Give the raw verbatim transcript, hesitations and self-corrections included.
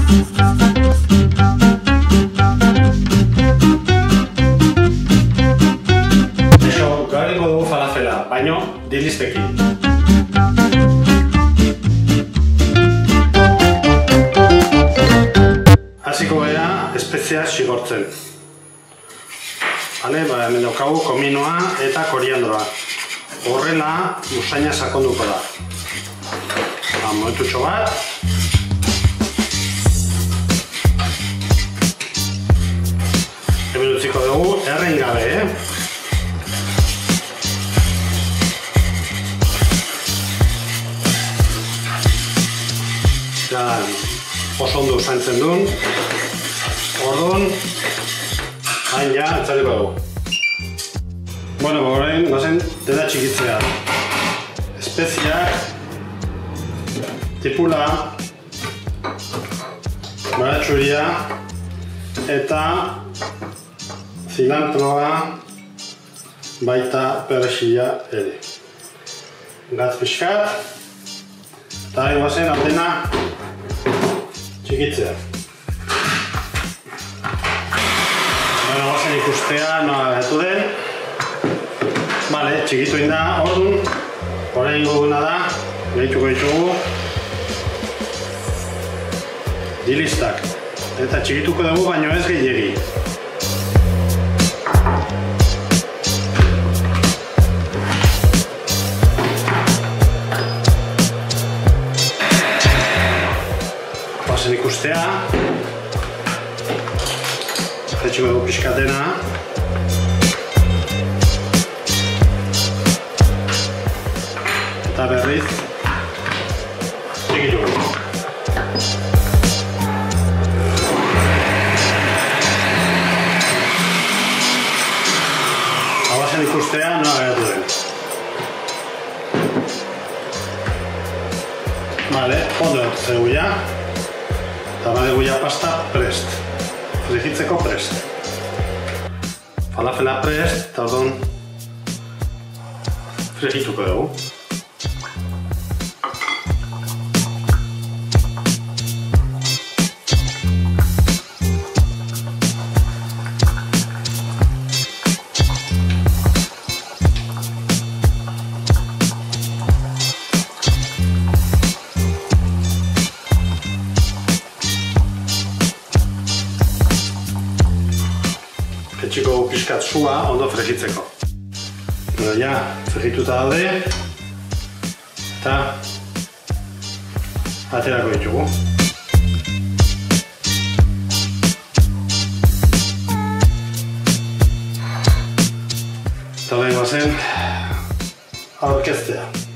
Gaur egingo dugu falafela, baino dilistekin. Hasiko gara espeziak zigortzen. Hemen daukagu kominoa eta koriandroa. Horrela usaina sakonduko da. Momentutxo bat. Hemen utziko dugu erren gabe, eh? Oso ondo usaintzen duen. Orduan, hain ja, etzaliko dugu. Bueno, orain, gozen, dena txikitzea. Espeziak, tipula, baratxuria eta zilantroa, baita perexila ere. Gatz pixkat, eta hain gozen, aldena txikitzea. Bueno, gozen ikustea, nola gatu den. Bale, txikitu inda, orduan, orain guguna da, gehituko ditugu dilistak. Eta txikituko dugu, baino ez gehiegi. Bazen ikustea, jetxiko dugu pixkatena. Eta berriz, txikitu. Bazen ikustea, nola geratu den. Bale, ondo dut zegu ja. Eta badegu ja pasta prest. Frijitzeko prest. Falafela prest, eta orduan frijituko dugu. Etxiko pixkat sua ondo frijitzeko. Ja, frijituta daude eta aterako ditugu. Eta lehen gozen aurkeztea.